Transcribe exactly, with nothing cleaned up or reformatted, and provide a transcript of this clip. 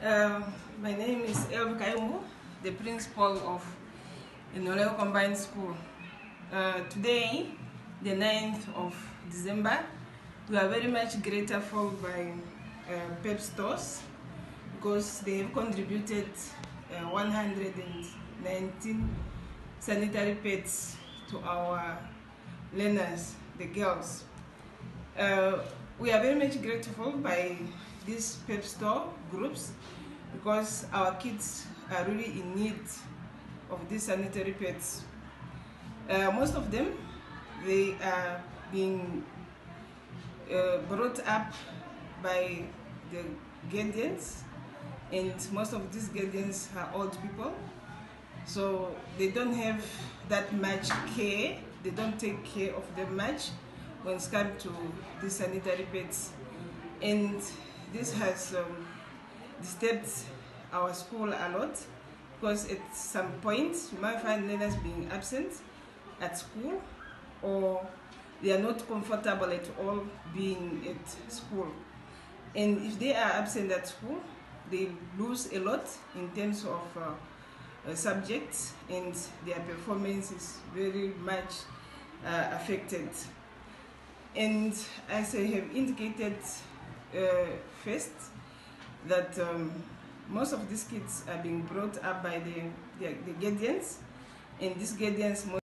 Uh, my name is Elv Kaimu, the principal of Noleo Combined School. Uh, today, the ninth of December, we are very much grateful by uh, Pep Stores because they have contributed uh, one hundred nineteen sanitary pads to our learners, the girls. Uh, we are very much grateful by these Pep Store groups because our kids are really in need of these sanitary pads. Uh, most of them, they are being uh, brought up by the guardians, and most of these guardians are old people, so they don't have that much care. They don't take care of them much when it's come to these sanitary pads, and this has um, disturbed our school a lot because at some point you might find learners being absent at school, or they are not comfortable at all being at school. And if they are absent at school, they lose a lot in terms of uh, uh, subjects, and their performance is very much uh, affected. And as I have indicated uh, first, that um, most of these kids are being brought up by the, the, the guardians, and these guardians